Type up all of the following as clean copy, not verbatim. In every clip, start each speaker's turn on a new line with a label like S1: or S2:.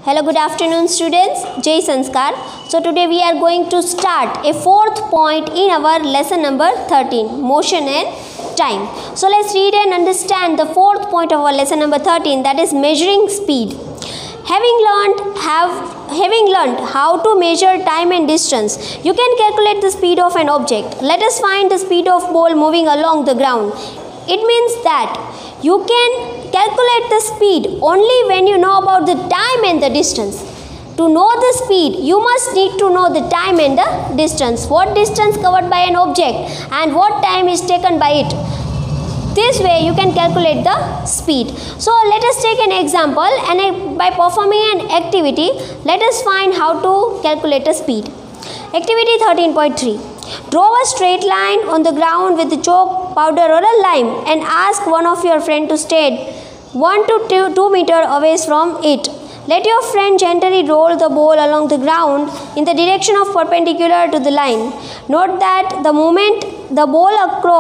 S1: Hello, good afternoon students. Jai Sanskar. So today we are going to start a fourth point in our lesson number 13, motion and time. So let's read and understand the fourth point of our lesson number 13, that is measuring speed. Having learned how to measure time and distance, you can calculate the speed of an object. Let us find the speed of ball moving along the ground. It means that you can calculate the speed only when you know about the time and the distance. To know the speed, you must need to know the time and the distance. What distance covered by an object and what time is taken by it. This way you can calculate the speed. So let us take an example, and by performing an activity, let us find how to calculate a speed. Activity 13.3. Draw a straight line on the ground with the chalk, powder or a lime and ask one of your friends to stand 1 to 2 meters away from it. Let your friend gently roll the ball along the ground in the direction of perpendicular to the line. Note that the moment the ball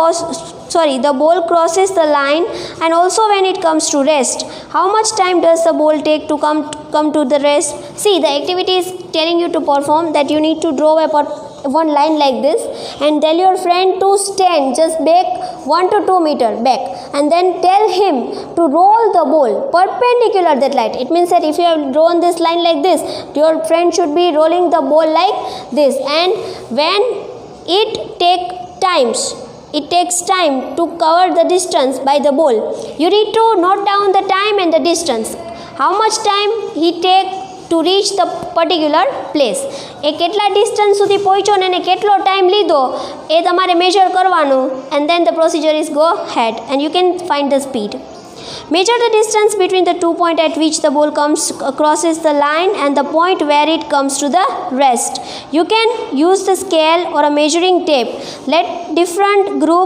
S1: crosses the line and also when it comes to rest. How much time does the ball take to come to the rest? See, the activity is telling you to perform that you need to draw one line like this and tell your friend to stand just back 1 to 2 meters back, and then tell him to roll the ball perpendicular that line. It means that if you have drawn this line like this, your friend should be rolling the ball like this, and when it takes time to cover the distance by the ball, you need to note down the time and the distance. How much time he take to reach the particular place. એ કેટલા distance સુધી પહોંચ્યો ને કેટલો time લીધો એ તમારે major કરવાનું, and then the procedure is go ahead and you can find the speed. Measure the distance between the 2 points at which the ball crosses the line and the point where it comes to the rest. You can use the scale or a measuring tape. Let different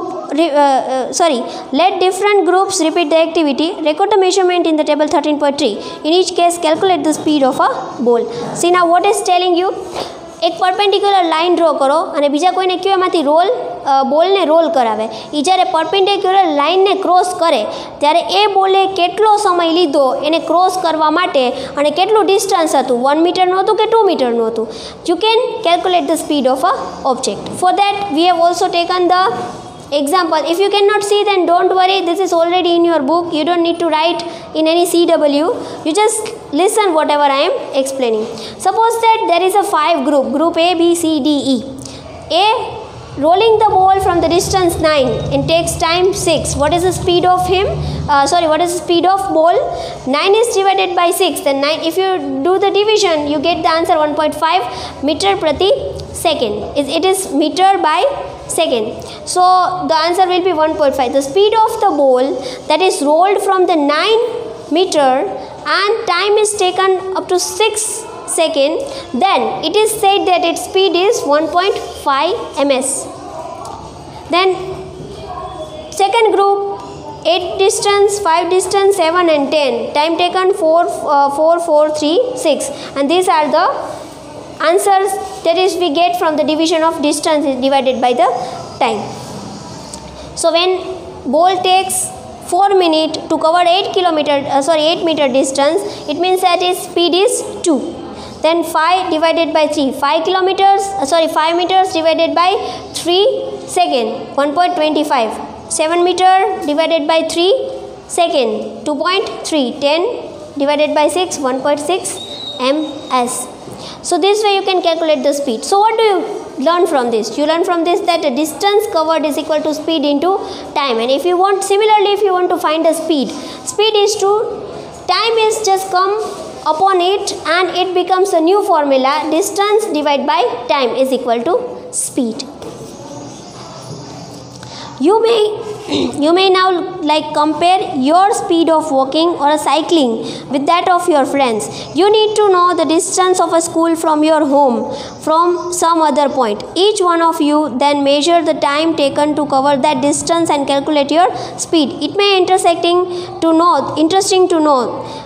S1: groups repeat the activity. Record the measurement in the table 13.3. In each case, calculate the speed of a ball. See now what is telling you. એક perpendicular line draw કરો અને બીજા કોઈને કયો એમાંથી બોલને role કરાવે. એ જ્યારે પરપેન્ડિક્યુલર લાઇનને ક્રોસ કરે ત્યારે એ બોલે કેટલો સમય લીધો એને ક્રોસ કરવા માટે અને કેટલું ડિસ્ટન્સ હતું, 1 મીટરનું હતું કે 2 મીટરનું હતું. You can calculate the speed of a object. For that we have also taken the example. If you cannot see, then don't worry, this is already in your book. You don't need to write in any CW. You just listen whatever I am explaining. Suppose that there is a 5 group A, B, C, D, E. A rolling the ball from the distance 9 and takes time 6. What is the speed of what is the speed of ball? 9 is divided by 6. Then 9, if you do the division, you get the answer 1.5 meter prati second. It is meter by second. So the answer will be 1.5. The speed of the ball that is rolled from the 9 meter and time is taken up to 6 seconds, then it is said that its speed is 1.5 ms. Then second group, 8 distance, 5 distance, 7 and 10. Time taken 4, 4, 3, 6. And these are the answers that is we get from the division of distance is divided by the time. So when ball takes 4 minutes to cover 8 meter distance, it means that its speed is 2. Then 5 divided by 3, 5 meters divided by 3 second, 1.25. 7 meter divided by 3 second, 2.3. 10 divided by 6, 1.6 ms. So this way you can calculate the speed. So what do you learn from this? You learn from this that the distance covered is equal to speed into time. And if you want to find the speed is time is just come upon it and it becomes a new formula. Distance divided by time is equal to speed. You may now compare your speed of walking or cycling with that of your friends. You need to know the distance of a school from your home from some other point. Each one of you then measure the time taken to cover that distance and calculate your speed. It may interesting to know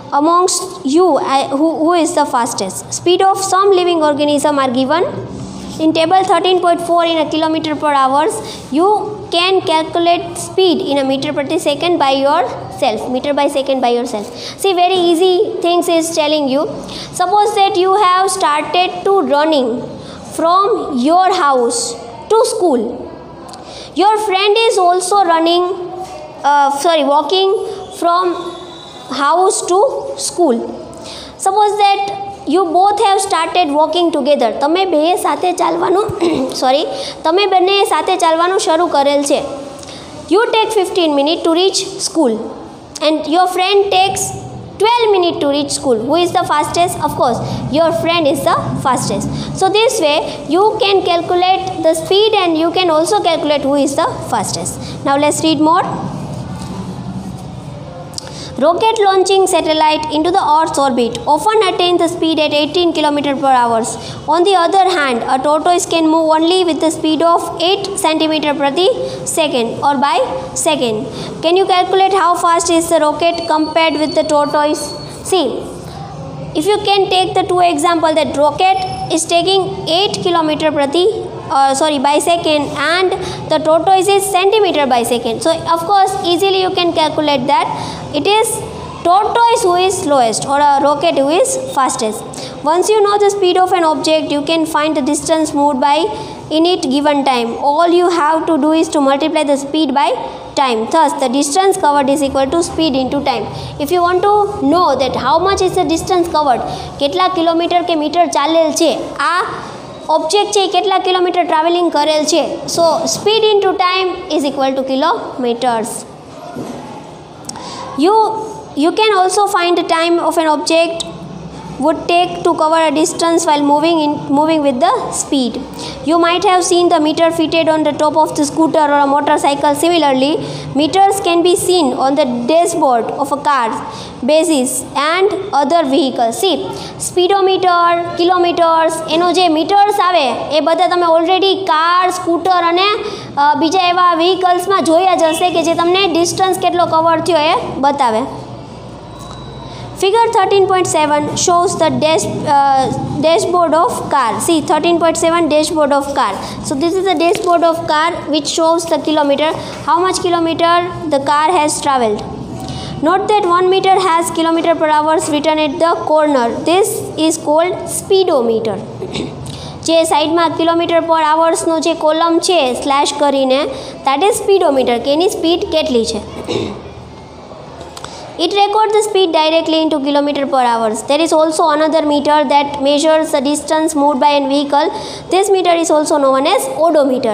S1: amongst you who is the fastest. Speed of some living organism are given In table 13.4 in a kilometer per hours, you can calculate speed in a meter per second by yourself. Meter by second by yourself. See, very easy things is telling you. Suppose that you have started to running from your house to school. Your friend is also walking from house to school. Suppose that you both have started walking together. તમે બે સાથે ચાલવાનું તમે બંને સાથે ચાલવાનું શરૂ કરેલ છે. You take 15 minutes to reach school and your friend takes 12 minutes to reach school. Who is the fastest? Of course, your friend is the fastest. So this way you can calculate the speed and you can also calculate who is the fastest. Now let's read more. Rocket launching satellite into the Earth's orbit often attain the speed at 18 km per hour. On the other hand, a tortoise can move only with the speed of 8 cm per second or by second. Can you calculate how fast is the rocket compared with the tortoise? See, if you can take the two examples, that rocket is taking 8 km by second and the tortoise is centimeter by second. So of course easily you can calculate that it is tortoise who is slowest or a rocket who is fastest. Once you know the speed of an object, you can find the distance moved by in it given time. All you have to do is to multiply the speed by time. Thus the distance covered is equal to speed into time. If you want to know that how much is the distance covered, કેટલા kilometre કે metre ચાલેલ છે, આ object છે કેટલા kilometre travelling કરેલ છે, so speed into time is equal to kilometres. You can also find the time of an object would take to cover a distance while moving with the speed. You might have seen the meter fitted on the top of the scooter or a motorcycle. Similarly, meters can be seen on the dashboard of a car, buses and other vehicles. See, speedometer, kilometers, એનો જે metres આવે એ બધા તમે already car, scooter અને બીજા એવા વ્હીકલ્સમાં જોયા જ હશે કે જે તમને ડિસ્ટન્સ કેટલો કવર થયો એ બતાવે. Figure 13.7 shows the dashboard of car. See, 13.7 dashboard of car. So this is the dashboard of car which shows the kilometer, how much kilometer the car has travelled. Note that 1 meter has kilometer per hour written at the corner. This is called speedometer. જે સાઈડમાં kilometre પર આવર્સનો જે column છે slash કરીને, that is speedometer કે એની speed કેટલી છે. It records the speed directly into kilometer per hour. There is also another meter that measures the distance moved by a vehicle. This meter is also known as odometer.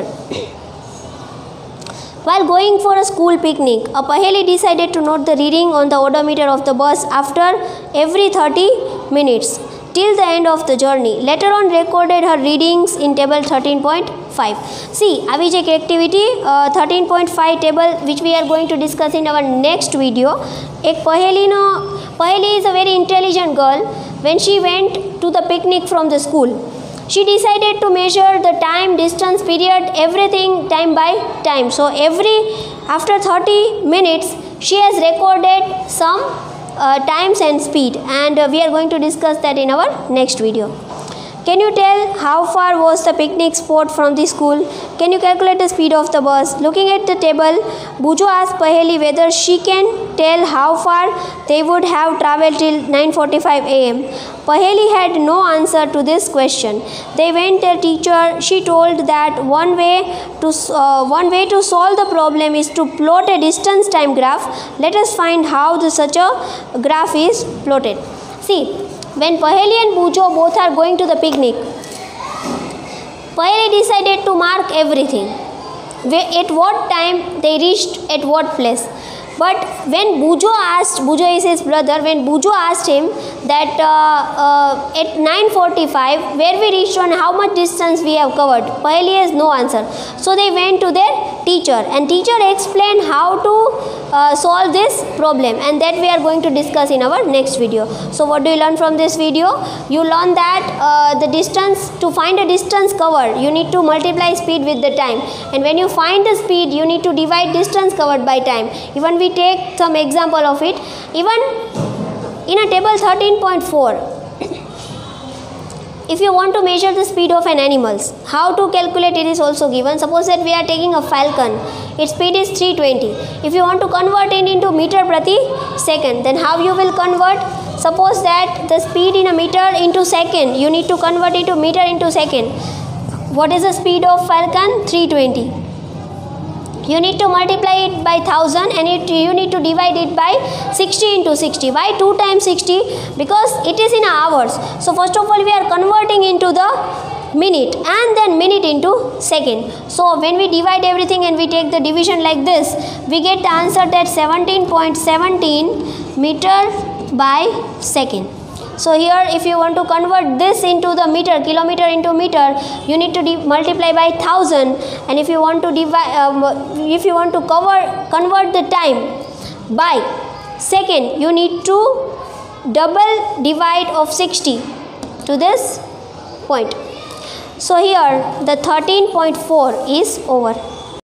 S1: While going for a school picnic, a Paheli decided to note the reading on the odometer of the bus after every 30 minutes till the end of the journey. Later on recorded her readings in table 13.5. See, આવી જે activity 13.5 table which we are going to discuss in our next video. એક Paheli is a very intelligent girl. When she went to the picnic from the school, she decided to measure the time, distance, period, everything time by time. So after 30 minutes she has recorded some times and speed, and we are going to discuss that in our next video. Can you tell how far was the picnic spot from the school? Can you calculate the speed of the bus? Looking at the table, Bujo asked Paheli whether she can tell how far they would have travelled till 9:45 am. Paheli had no answer to this question. They went to their teacher. She told that one way to solve the problem is to plot a distance time graph. Let us find how such a graph is plotted. See, when Paheli and Bujo both are going to the picnic, Paheli decided to mark everything. At what time they reached at what place. But when Bujo is his brother, when Bujo asked him that at 9:45 where we reached and how much distance we have covered, Paheli has no answer. So they went to their teacher and teacher explained how to solve this problem, and that we are going to discuss in our next video. So what do you learn from this video? You learn that the distance, to find a distance covered you need to multiply speed with the time, and when you find the speed you need to divide distance covered by time. Even we take some example of it. Even in a table 13.4 if you want to measure the speed of an animal, how to calculate it is also given. Suppose that we are taking a falcon, its speed is 320. If you want to convert it into meter prati second, then how you will convert? Suppose that the speed in a meter into second, you need to convert it to meter into second. What is the speed of falcon? 320. You need to multiply it by 1000 and you need to divide it by 60 into 60. Why 2 times 60? Because it is in hours. So first of all we are converting into the minute and then minute into second. So when we divide everything and we take the division like this, we get the answer that 17.17 meter by second. So here if you want to convert this into the meter, kilometer into meter, you need to multiply by 1000, and if you want to convert the time by second, you need to double divide of 60 to this point. So here the 13.4 is over.